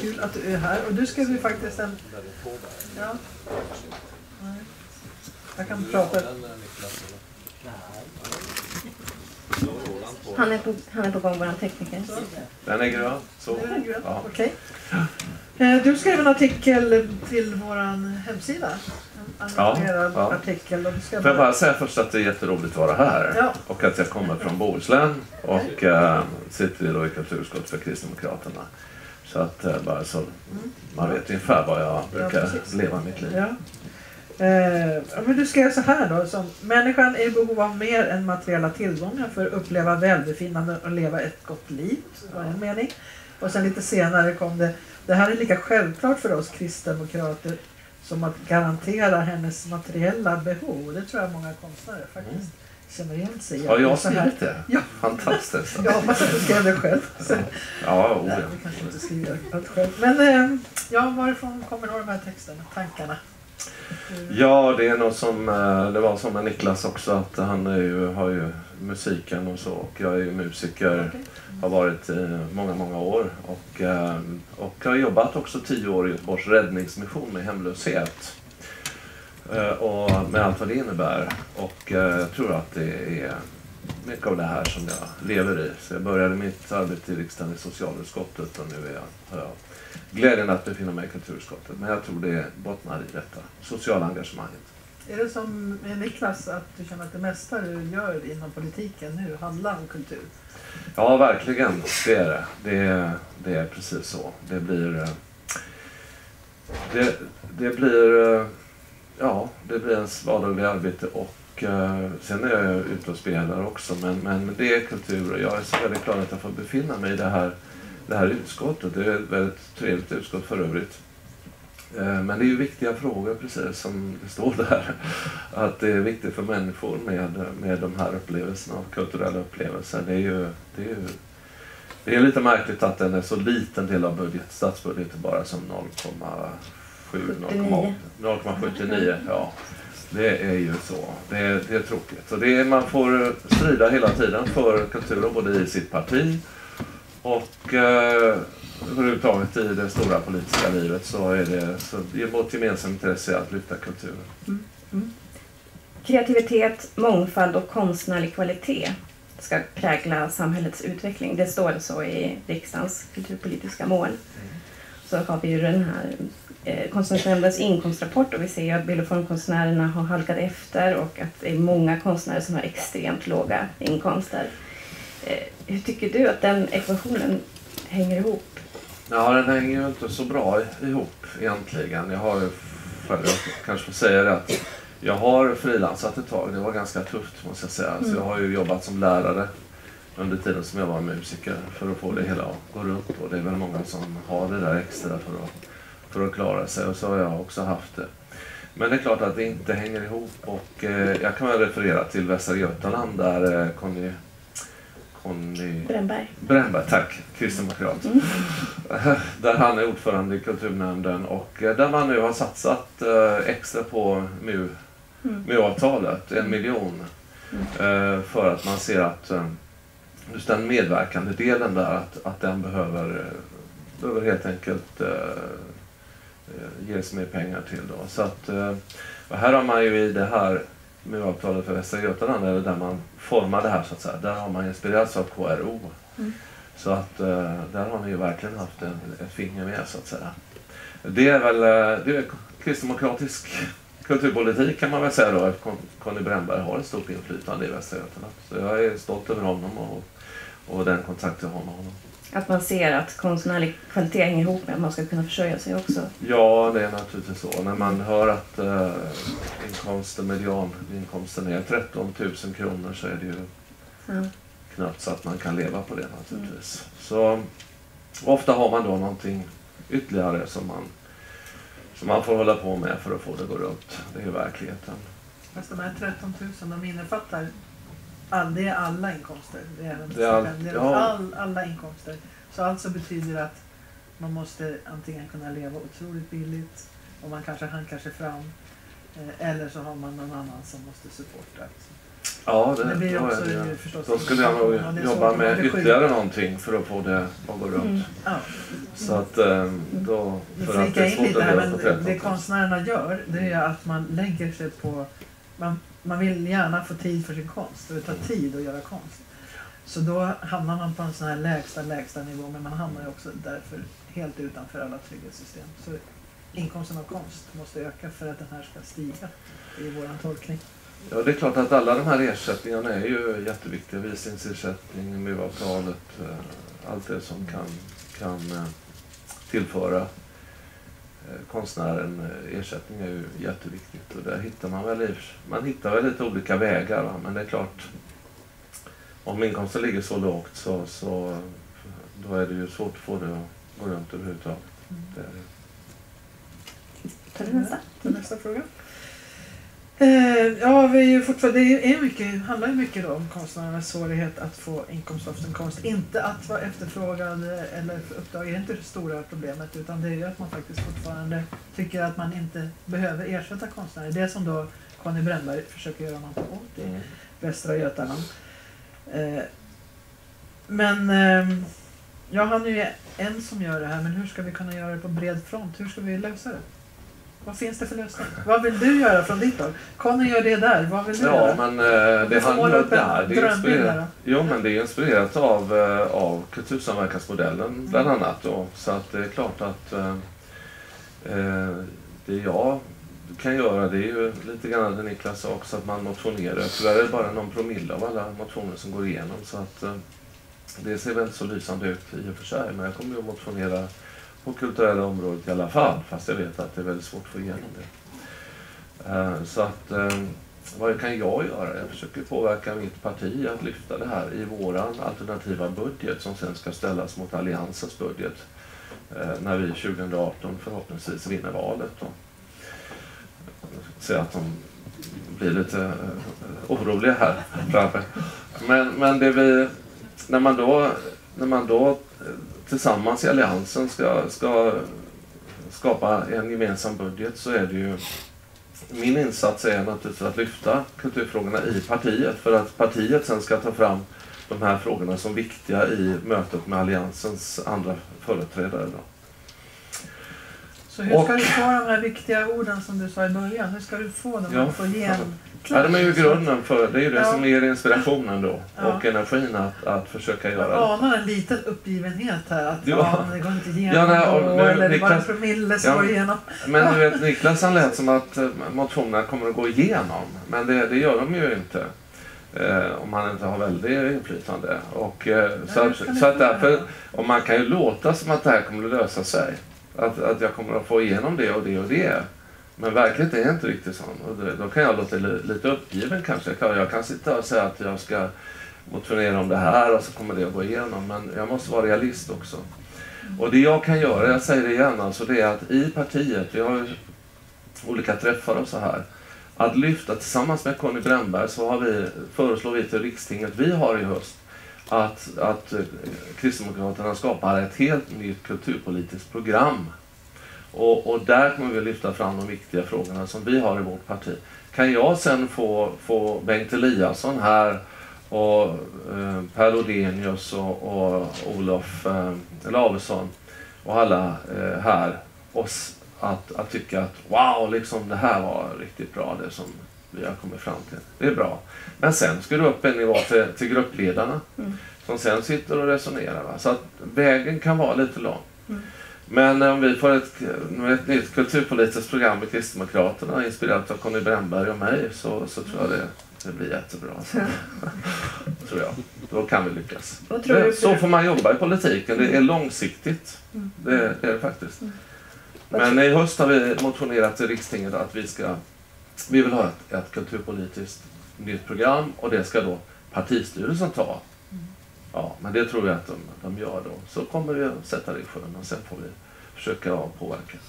kul att du är här. Och du skrev ju faktiskt en... Ja. Nej. Jag kan prata. Han är på gång, våran tekniker. Den är grön. Så. Den är grön. Ja. Okej. Du skrev en artikel till våran hemsida. En engagerad artikel. Och du ska Får jag bara säga först att det är jätteroligt att vara här. Ja. Och att jag kommer från Bohuslän. Och sitter då i kulturutskottet för Kristdemokraterna. Så att bara så man vet ungefär vad jag brukar leva mitt liv. Ja. Men du skrev så här då, som människan är i behov av mer än materiella tillgångar för att uppleva välbefinnande och leva ett gott liv. Det var en mening. Och sen lite senare kom det här är lika självklart för oss kristdemokrater som att garantera hennes materiella behov. Det tror jag många konstnärer faktiskt känner igen sig i. Ja, jag har skrivit det. Ja. Fantastiskt. Jag hoppas att du skrev det själv. Ja, Nej, vi kanske inte skriver allt själv. Men varifrån kommer då de här texterna, tankarna? Ja, det är nog som det var som med Niklas också, att han har ju musiken och så, och jag är ju musiker, har varit många år och har jobbat också 10 år i Göteborgs räddningsmission med hemlöshet och med allt vad det innebär, och jag tror att det är mycket av det här som jag lever i. Så jag började mitt arbete i riksdagen i socialutskottet och nu har jag glädjen att befinna mig i kulturutskottet. Men jag tror det bottnar i detta sociala engagemanget. Är det som med Niklas, att du känner att det mesta du gör inom politiken nu handlar om kultur? Ja, verkligen. Det är det. Det är precis så. Det blir ens vardagliga arbete, och sen är jag ute och spelar också. Men det är kultur, och jag är så väldigt glad att jag får befinna mig i det här utskottet. Det är ett väldigt trevligt utskott för övrigt. Men det är ju viktiga frågor, precis som det står där. Att det är viktigt för människor med de här upplevelserna, kulturella upplevelser. Det är lite märkligt att den är så liten del av statsbudgeten, bara som 0,79. Ja, det är ju så. Det är tråkigt. Så man får strida hela tiden för kulturen, både i sitt parti och överhuvudtaget i det stora politiska livet, så är det vårt gemensamma intresse att lyfta kulturen. Kreativitet, mångfald och konstnärlig kvalitet ska prägla samhällets utveckling. Det står det så i riksdagens kulturpolitiska mål. Så har vi ju den här konstnärsnämndens inkomstrapport, och vi ser ju att bild- och formkonstnärerna har halkat efter och att det är många konstnärer som har extremt låga inkomster. Hur tycker du att den ekvationen hänger ihop? Ja, den hänger ju inte så bra ihop egentligen. Jag kanske får säga det, att jag har frilansat ett tag. Det var ganska tufft, måste jag säga. Så jag har ju jobbat som lärare under tiden som jag var musiker för att få det hela att gå runt. Och det är väl många som har det där extra för att klara sig, och så har jag också haft det. Men det är klart att det inte hänger ihop, och jag kan väl referera till Västra Götaland där Conny Brännberg, tack, kristdemokrat. Där han är ordförande i kulturnämnden, och där man nu har satsat extra på MU-avtalet, 1 miljon, för att man ser att just den medverkande delen där, att den behöver helt enkelt ges mer pengar till då. Så att, och här har man ju i det här MU-avtalet för Västra Götaland, eller där man formar det här så att säga, där har man inspirerats av KRO. Så att där har man ju verkligen haft ett finger med, så att säga. Det är kristdemokratisk kulturpolitik, kan man väl säga då, att Conny Brännberg har ett stort inflytande i Västra Götaland. Så jag är stolt över honom och den kontakt jag har med honom. Att man ser att konstnärlig kvalitet hänger ihop med att man ska kunna försörja sig också. Ja, det är naturligtvis så. När man hör att medianinkomsten är 13 000 kronor, så är det ju knappt så att man kan leva på det naturligtvis. Så ofta har man då någonting ytterligare som man får hålla på med för att få det att gå runt. Det är ju verkligheten. Fast de här 13 000, de innefattar det är alla inkomster. Alla inkomster. Så alltså betyder det att man måste antingen kunna leva otroligt billigt, och man kanske hankar sig fram, eller så har man någon annan som måste supporta. Ja, Det blir då, också är det, förstås... då skulle jag nog Ja, det är jobba svårt, med det blir sjuk. ytterligare någonting för att få det att gå runt. Ja. Så att då... Nu För att flika det är in svårt lite att här, leva på men 13 det 000. konstnärerna gör, det är ju att man lägger sig på... Man vill gärna få tid för sin konst, det tar tid att göra konst. Så då hamnar man på en sån här lägsta nivå, men man hamnar ju också därför helt utanför alla trygghetssystem. Så inkomsten av konst måste öka för att den här ska stiga i vår tolkning. Ja, det är klart att alla de här ersättningarna är ju jätteviktiga. Visningsersättning, MU-avtalet, allt det som kan tillföra konstnären ersättning är ju jätteviktigt. Och där hittar man hittar väl lite olika vägar, va? Men det är klart, om inkomsten ligger så lågt så då är det ju svårt att få det att gå runt överhuvudtaget. Det är det. Tar du nästa? Nästa fråga. Ja, vi är ju fortfarande, handlar ju mycket då om konstnärernas svårighet att få inkomst av sin konst. Inte att vara efterfrågad eller för uppdrag är inte det stora problemet, utan det är ju att man faktiskt fortfarande tycker att man inte behöver ersätta konstnärer. Det som då Conny Brännberg försöker göra något åt i Västra Götaland. Men han är ju en som gör det här, men hur ska vi kunna göra det på bred front? Hur ska vi lösa det? Vad finns det för lösning? Vad vill du göra från ditt håll? Conny gör det där. Vad vill du göra? Ja, men det handlar där. Det är inspirerat av kultursamverkansmodellen bland annat. Då. Så att det är klart att det jag kan göra, det är ju lite grann det Niklas sa också, att man motionerar. Tyvärr är det bara någon promille av alla motioner som går igenom. Så att det ser väl inte så lysande ut i och för sig. Men jag kommer ju att motionera på kulturella området i alla fall, fast jag vet att det är väldigt svårt att få igenom det. Så att vad kan jag göra? Jag försöker påverka mitt parti att lyfta det här i våran alternativa budget som sen ska ställas mot alliansens budget när vi 2018 förhoppningsvis vinner valet. Så att de blir lite oroliga här framför. Men det när man då tillsammans i alliansen ska skapa en gemensam budget, så är det ju min insats är naturligtvis att lyfta kulturfrågorna i partiet, för att partiet sen ska ta fram de här frågorna som viktiga i mötet med alliansens andra företrädare då. Så hur ska du få de här viktiga orden som du sa i början? Hur ska du få dem att få igenom? Ja, de är ju grunden för, det är ju det som ger inspirationen då och energin att försöka göra det. Jag anar en liten uppgivenhet här, att det går inte igenom eller det bara en promille som går igenom. Men du vet, Niklas han lät som att motionerna kommer att gå igenom, men det gör de ju inte om man inte har väldigt inflytande. Och, så att därför, och man kan ju låta som att det här kommer att lösa sig. Att jag kommer att få igenom det och det och det. Men verkligheten är inte riktigt sån. Och då kan jag låta lite uppgiven kanske. Jag kan sitta och säga att jag ska motionera om det här och så kommer det att gå igenom. Men jag måste vara realist också. Och det jag kan göra, jag säger det igen, alltså det är att i partiet, vi har ju olika träffar och så här. Att lyfta tillsammans med Conny Brännberg så föreslår vi till rikstinget vi har i höst. Att Kristdemokraterna skapar ett helt nytt kulturpolitiskt program. Och där kommer vi lyfta fram de viktiga frågorna som vi har i vårt parti. Kan jag sen få Bengt Eliasson här och Per Lodenius och Olof Lavesson och alla här att tycka att wow, liksom det här var riktigt bra det som vi har kommit fram till. Det är bra. Men sen ska du upp en nivå till gruppledarna som sen sitter och resonerar. Va? Så att vägen kan vara lite lång. Men om vi får ett nytt kulturpolitiskt program med Kristdemokraterna inspirerat av Conny Brännberg och mig så tror jag det blir jättebra. Tror jag. Då kan vi lyckas. Så får man jobba i politiken. Det är långsiktigt. Det är det faktiskt. Men i höst har vi motionerat till rikstinget att vi vill ha ett kulturpolitiskt nytt program och det ska då partistyrelsen ta. Ja, men det tror jag att de gör då. Så kommer vi att sätta det i sjön och sen får vi försöka påverka.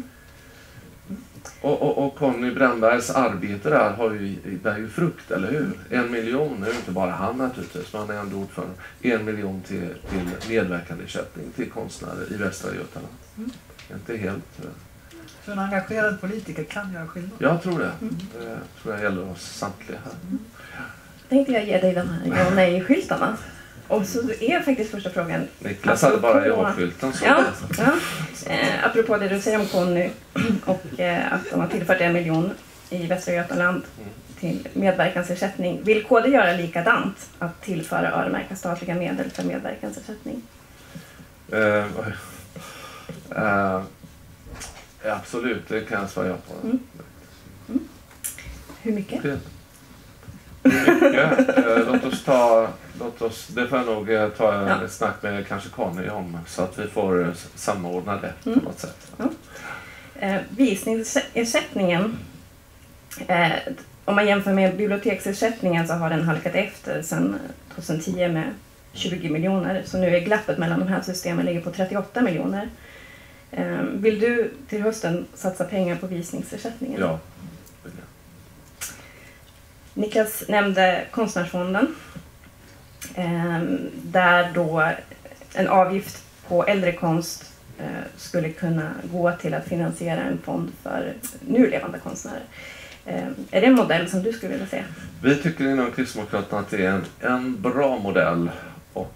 Och Conny Brännbergs arbete där bär ju frukt, eller hur? 1 miljon, nu är inte bara han naturligtvis, men han är ändå ordförande. 1 miljon till medverkande ersättning till konstnärer i Västra Götaland. Inte helt... Så en engagerad politiker kan göra skillnad? Jag tror det. Det tror jag gäller oss samtliga här. tänkte jag ge dig de här ja och nej-skyltarna. Och så är faktiskt första frågan... Niklas hade bara ja-skylten. Ja. Apropå det du säger om Conny och att de har tillfört 1 miljon i Västra Götaland till medverkansersättning. Vill KD göra likadant? Att tillföra öronmärkta statliga medel för medverkansersättning? Absolut, det kan jag svara på. Hur mycket? Det får jag nog ta ett snack med kanske Conny om så att vi får samordna det på något sätt. Visningsersättningen, om man jämför med biblioteksersättningen så har den halkat efter sedan 2010 med 20 miljoner. Så nu är glappet mellan de här systemen ligger på 38 miljoner. Vill du till hösten satsa pengar på visningsersättningen? Ja. Niklas nämnde Konstnärsfonden. Där då en avgift på äldre konst skulle kunna gå till att finansiera en fond för nu levande konstnärer. Är det en modell som du skulle vilja se? Vi tycker inom Kristdemokraterna att det är en bra modell och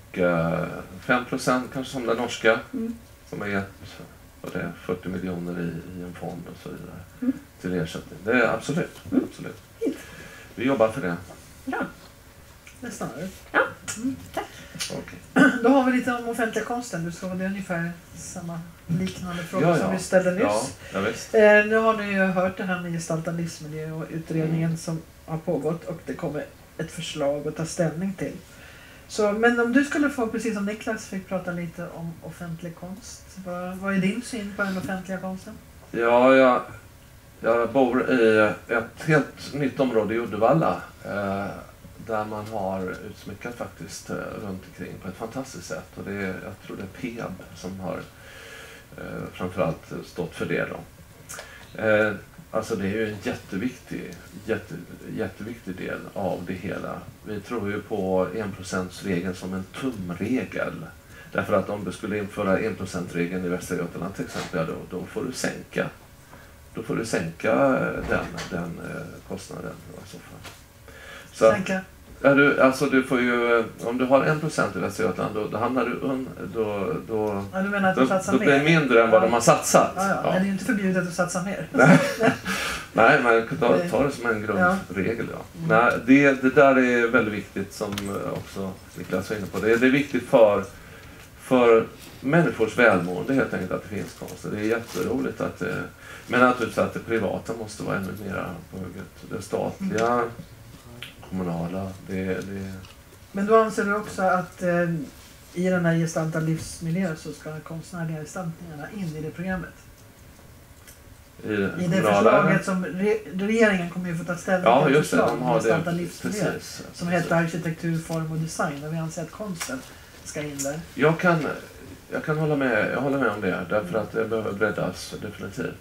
5% kanske som den norska som har gett 40 miljoner i en fond och så vidare till ersättning. Det är absolut. Vi jobbar för det. Bra. Nästan. Ja, tack. Okay. Då har vi lite om offentliga konsten. Du sa det är ungefär samma liknande fråga som vi ställde nyss. Ja, visst. Nu har ni ju hört det här med gestaltad livsmiljö och utredningen som har pågått och det kommer ett förslag att ta ställning till. Så, men om du skulle få, precis som Niklas fick prata lite om offentlig konst. Vad är din syn på den offentliga konsten? Ja, jag bor i ett helt nytt område i Uddevalla där man har utsmyckat faktiskt runt omkring på ett fantastiskt sätt. Och jag tror det är PEAB som har framförallt stått för det då. Alltså det är ju en jätteviktig del av det hela. Vi tror ju på 1%-regeln som en tumregel. Därför att om du skulle införa 1%-regeln i Västra Götaland till exempel, då får du sänka. Då får du sänka den kostnaden. Så sänka? Du får ju, om du har 1% i Västra Götaland, då hamnar du du menar att du satsar mer? Då blir det mindre än vad de har satsat. Ja. Men det är ju inte förbjudet att satsa mer. Nej, man kan ta det som en grundregel. Ja. Nej, det där är väldigt viktigt som också Niklas var inne på. Det är viktigt för människors välmående helt enkelt att det finns konst. Det är jätteroligt men naturligtvis att det privata måste vara ännu mer på hugget. Det statliga, kommunala, Men då anser du också att i den här gestaltad livsmiljö så ska konstnärliga gestaltningarna in i det programmet? I det förslaget som regeringen kommer ju få ta ställning till förslag om gestaltad livsmiljö som heter arkitektur, form och design och vi anser att konsten ska in där. Jag håller med om det därför att det behöver breddas definitivt.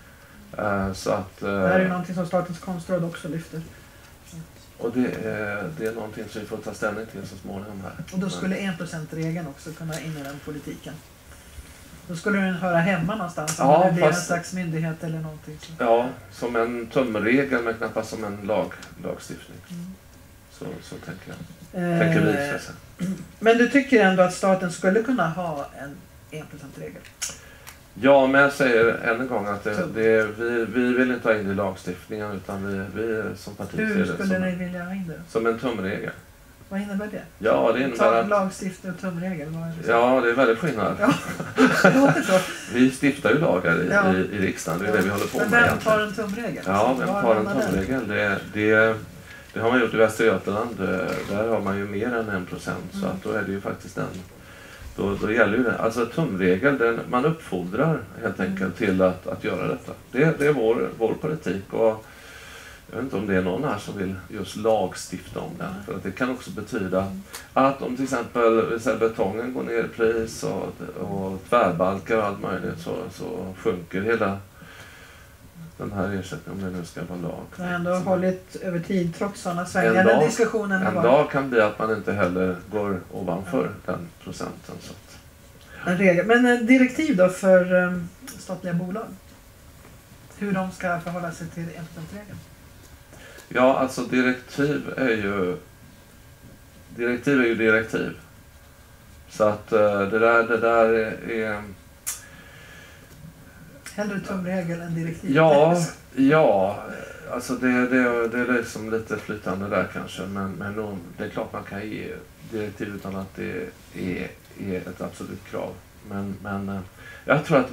Så att, det här är ju någonting som Statens konstråd också lyfter. Och det är någonting som vi får ta ställning till så småningom här. Och då skulle 1%-regeln också kunna in i den politiken. Då skulle den höra hemma någonstans om det blir en slags myndighet eller någonting. Så. Ja, som en tumregel men knappast som en lagstiftning. Så tänker jag. Tänker vi så. Men du tycker ändå att staten skulle kunna ha en 1%-regel? Ja, men jag säger än en gång att vi vill inte ha in det i lagstiftningen utan vi som parti ser det hur skulle ni vilja ha in det? Som en tumregel. Vad innebär det? Ja, det innebär att lagstiftning och tumregel. Ja, det är väldigt skillnad. Ja, det låter så. Vi stiftar ju lagar i riksdagen, det är det vi håller på med. Men vem tar en tumregel? Ja, vem tar en tumregel? Det har man gjort i Västra Götaland. Där har man ju mer än 1%, så att då är det ju faktiskt då gäller ju det. Alltså tumregel, man uppfordrar helt enkelt till att göra detta. Det är vår politik och jag vet inte om det är någon här som vill just lagstifta om den. För att det kan också betyda att om till exempel betongen går ner i pris och tvärbalkar och allt möjligt så sjunker hela den här ersättningen om det nu ska vara lag. Det har ändå hållit över tid trots sådana svängar. Den diskussionen en dag kan bli att man inte heller går ovanför den procenten. Så att. En regel. Men direktiv då för statliga bolag? Hur de ska förhålla sig till 1%-regeln? Ja, alltså direktiv är ju direktiv är ju direktiv. Så att det där är... Hellre tumregel än direktiv. Ja, alltså det är liksom lite flytande där kanske. Men det är klart man kan ge direktiv utan att det är ett absolut krav. Men jag tror att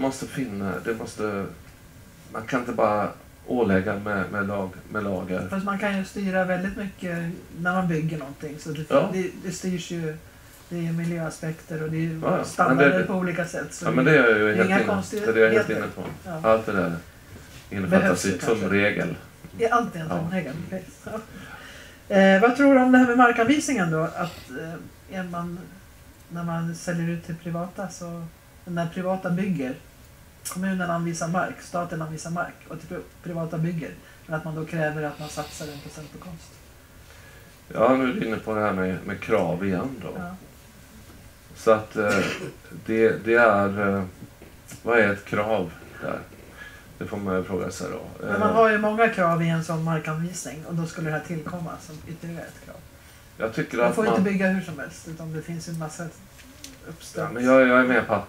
man kan inte bara ålägga med lagar. Fast man kan ju styra väldigt mycket när man bygger någonting. Så det styrs ju, det är miljöaspekter och det är standarder på olika sätt. Så men det är jag ju helt inne på. Ja. Allt det där innefattas i tumregel. Det är alltid en tumregel. Vad tror du om det här med markanvisningen då? Att när man säljer ut till privata, så när privata bygger, kommunen anvisar mark, staten anvisar mark och till privata bygger, men att man då kräver att man satsar 1% på konst. Ja, nu är du inne på det här med krav igen då. Ja. Så att det är, vad är ett krav där? Det får man ju fråga sig då. Men man har ju många krav i en sån markanvisning och då skulle det här tillkomma som ytterligare ett krav. Jag tycker man att får inte bygga hur som helst, utan det finns ju en massa uppställt. Ja, men jag är med på att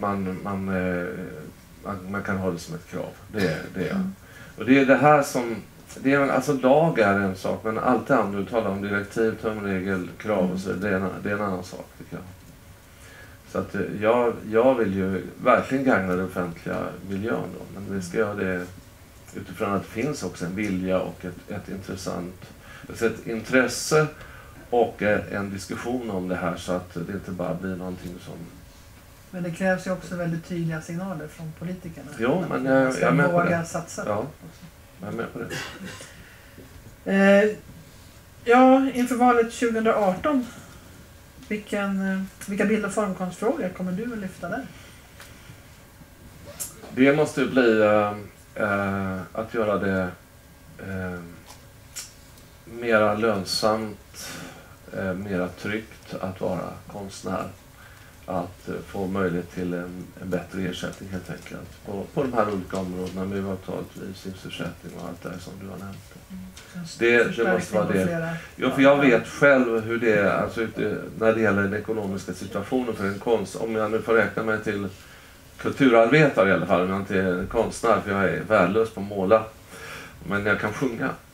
man kan ha det som ett krav. Det är jag. Och det är det här som... alltså lag är en sak, men allt det andra du talar om, direktiv, tumregel, krav och så, det är en annan sak tycker jag. Så att jag vill ju verkligen gagna den offentliga miljön då, men vi ska göra det utifrån att det finns också en vilja och ett intresse och en diskussion om det här, så att det inte bara blir någonting som... Men det krävs ju också väldigt tydliga signaler från politikerna. Jo, men jag är med på det. Satsa. Ja, jag är med på det. Inför valet 2018, vilka bild- och formkonstfrågor kommer du att lyfta där? Det måste bli att göra det mera lönsamt, mera tryggt att vara konstnär. Att få möjlighet till en bättre ersättning helt enkelt. På de här olika områdena med avtalet, livsersättning och allt det som du har nämnt. Det måste vara det. Ja, för jag vet själv hur det är alltså, när det gäller den ekonomiska situationen för en konst. Om jag nu får räkna mig till kulturarbetare i alla fall, men inte konstnär, för jag är värdelös på att måla. Men jag kan sjunga.